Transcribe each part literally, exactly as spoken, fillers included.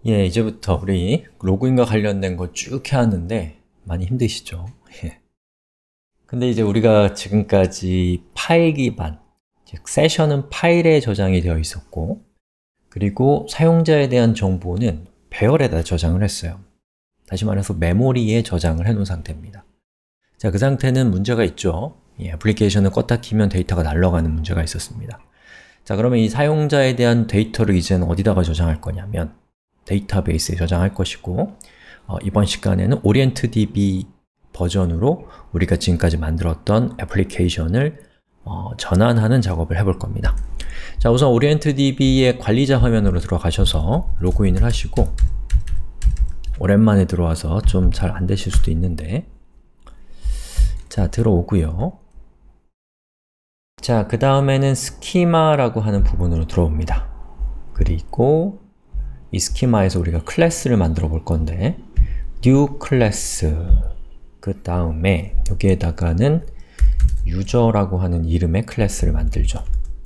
예, 이제부터 우리 로그인과 관련된 거 쭉 해왔는데 많이 힘드시죠? 예. 근데 이제 우리가 지금까지 파일 기반, 즉 세션은 파일에 저장이 되어 있었고, 그리고 사용자에 대한 정보는 배열에다 저장을 했어요. 다시 말해서 메모리에 저장을 해놓은 상태입니다. 자, 그 상태는 문제가 있죠. 예, 애플리케이션을 껐다 키면 데이터가 날아가는 문제가 있었습니다. 자, 그러면 이 사용자에 대한 데이터를 이제는 어디다가 저장할 거냐면 데이터베이스에 저장할 것이고, 어, 이번 시간에는 오리엔트디비 버전으로 우리가 지금까지 만들었던 애플리케이션을 어, 전환하는 작업을 해볼 겁니다. 자, 우선 오리엔트디비의 관리자 화면으로 들어가셔서 로그인을 하시고, 오랜만에 들어와서 좀 잘 안 되실 수도 있는데, 자, 들어오고요. 자, 그 다음에는 스키마라고 하는 부분으로 들어옵니다. 그리고 이 스키마에서 우리가 클래스를 만들어 볼 건데 new 클래스, 그 다음에 여기에다가는 유저라고 하는 이름의 클래스를 만들죠.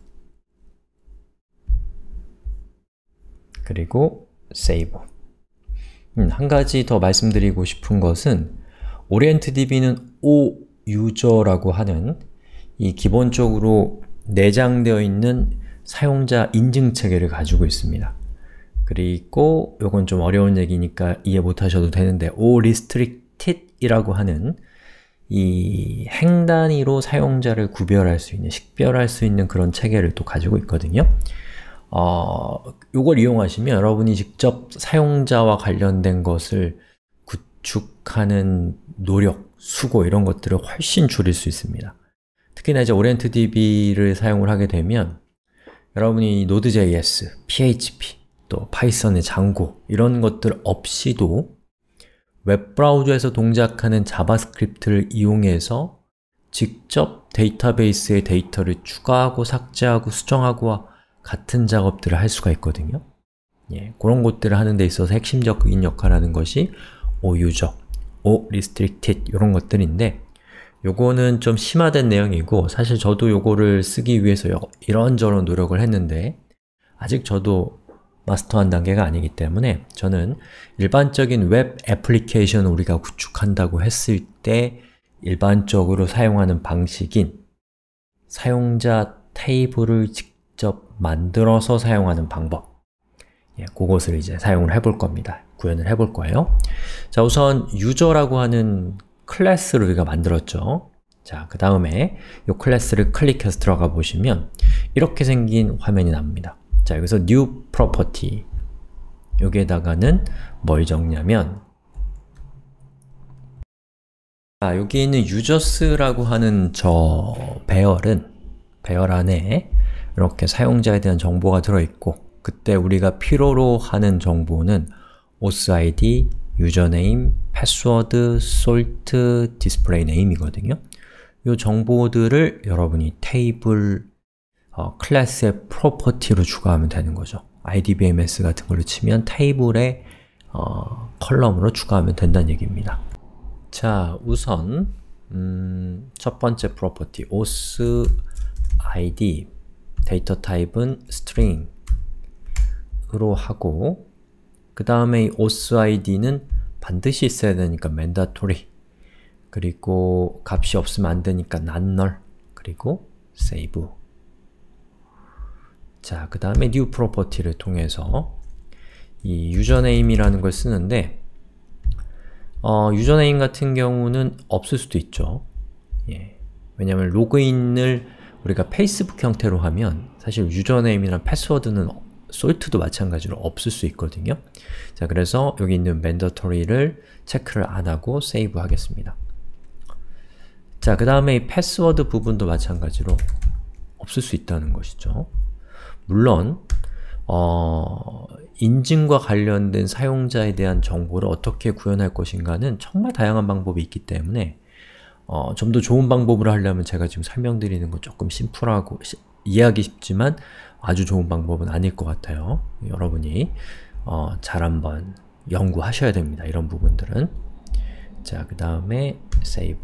그리고 save. 음, 한 가지 더 말씀드리고 싶은 것은 오리엔트디비는 오유저라고 하는 이 기본적으로 내장되어 있는 사용자 인증 체계를 가지고 있습니다. 그리고 요건 좀 어려운 얘기니까 이해 못하셔도 되는데 오리스트릭티드 이라고 하는 이 행 단위로 사용자를 구별할 수 있는, 식별할 수 있는 그런 체계를 또 가지고 있거든요. 어, 요걸 이용하시면 여러분이 직접 사용자와 관련된 것을 구축하는 노력, 수고 이런 것들을 훨씬 줄일 수 있습니다. 특히나 이제 오리엔트디비를 사용을 하게 되면 여러분이 노드.제이에스, 피에이치피, 또 파이썬의 장고 이런 것들 없이도 웹브라우저에서 동작하는 자바스크립트를 이용해서 직접 데이터베이스의 데이터를 추가하고 삭제하고 수정하고와 같은 작업들을 할 수가 있거든요. 예, 그런 것들을 하는 데 있어서 핵심적인 역할을 하는 것이 오유저, 오리스트릭티드 이런 것들인데 요거는 좀 심화된 내용이고 사실 저도 요거를 쓰기 위해서 이런저런 노력을 했는데 아직 저도 마스터한 단계가 아니기 때문에 저는 일반적인 웹 애플리케이션을 우리가 구축한다고 했을 때 일반적으로 사용하는 방식인 사용자 테이블을 직접 만들어서 사용하는 방법, 예, 그것을 이제 사용을 해볼 겁니다. 구현을 해볼 거예요. 자, 우선 유저라고 하는 클래스를 우리가 만들었죠. 자, 그 다음에 이 클래스를 클릭해서 들어가 보시면 이렇게 생긴 화면이 나옵니다. 자, 여기서 new property 여기에다가는 뭘 적냐면 자, 여기 있는 users라고 하는 저 배열은 배열 안에 이렇게 사용자에 대한 정보가 들어있고 그때 우리가 필요로 하는 정보는 authid, username, password, salt, display name이거든요. 이 정보들을 여러분이 테이블 어, 클래스의 프로퍼티로 추가하면 되는 거죠. 아이디비엠에스 같은 걸로 치면 테이블의 어, 컬럼으로 추가하면 된다는 얘기입니다. 자, 우선 음, 첫 번째 프로퍼티 authid 데이터 타입은 string으로 하고 그 다음에 이 authid는 반드시 있어야 되니까 mandatory 그리고 값이 없으면 안 되니까 non-null 그리고 save. 자, 그 다음에 new property를 통해서 이 username이라는 걸 쓰는데 어, username 같은 경우는 없을 수도 있죠. 예. 왜냐하면 로그인을 우리가 페이스북 형태로 하면 사실 username이랑 패스워드는 salt도 마찬가지로 없을 수 있거든요. 자, 그래서 여기 있는 mandatory를 체크를 안 하고 save 하겠습니다. 자, 그 다음에 이 패스워드 부분도 마찬가지로 없을 수 있다는 것이죠. 물론 어, 인증과 관련된 사용자에 대한 정보를 어떻게 구현할 것인가는 정말 다양한 방법이 있기 때문에 어, 좀 더 좋은 방법으로 하려면 제가 지금 설명드리는 건 조금 심플하고 시, 이해하기 쉽지만 아주 좋은 방법은 아닐 것 같아요. 여러분이 어, 잘 한번 연구하셔야 됩니다. 이런 부분들은. 자, 그 다음에 save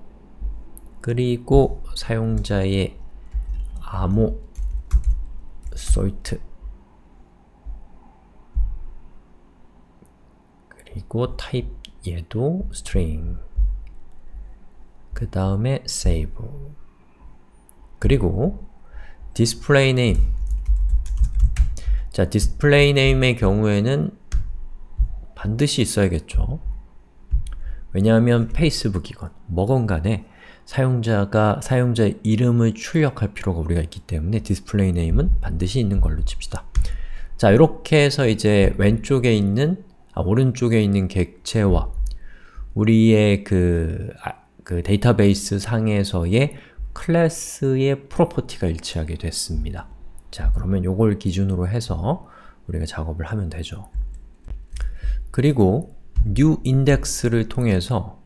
그리고 사용자의 암호 salt 그리고 type 얘도 string. 그 다음에 save. 그리고 display name. 자, display name의 경우에는 반드시 있어야겠죠. 왜냐하면 페이스북이건 뭐건 간에 사용자가 사용자의 이름을 출력할 필요가 우리가 있기 때문에 display name은 반드시 있는 걸로 칩시다. 자, 이렇게 해서 이제 왼쪽에 있는, 아, 오른쪽에 있는 객체와 우리의 그, 아, 그 데이터베이스 상에서의 클래스의 프로퍼티가 일치하게 됐습니다. 자, 그러면 요걸 기준으로 해서 우리가 작업을 하면 되죠. 그리고 new index를 통해서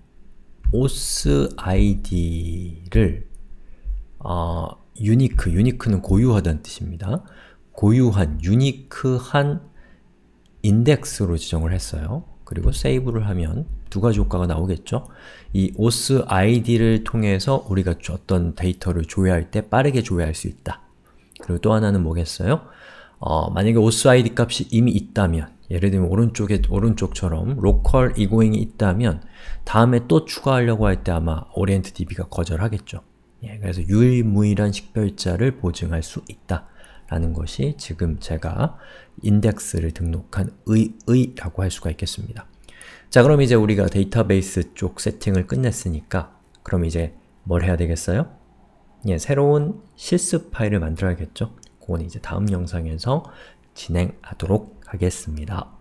authID를 어, unique, unique는 고유하다는 뜻입니다. 고유한, 유니크한 인덱스로 지정을 했어요. 그리고 save를 하면 두 가지 효과가 나오겠죠? 이 authID를 통해서 우리가 어떤 데이터를 조회할 때 빠르게 조회할 수 있다. 그리고 또 하나는 뭐겠어요? 어, 만약에 authID 값이 이미 있다면, 예를 들면 오른쪽에, 오른쪽처럼 local egoing이 있다면 다음에 또 추가하려고 할 때 아마 OrientDB가 거절하겠죠. 예, 그래서 유일무이한 식별자를 보증할 수 있다 라는 것이 지금 제가 인덱스를 등록한 의의라고 할 수가 있겠습니다. 자, 그럼 이제 우리가 데이터베이스 쪽 세팅을 끝냈으니까 그럼 이제 뭘 해야 되겠어요? 예, 새로운 실습 파일을 만들어야겠죠? 그건 이제 다음 영상에서 진행하도록 하겠습니다.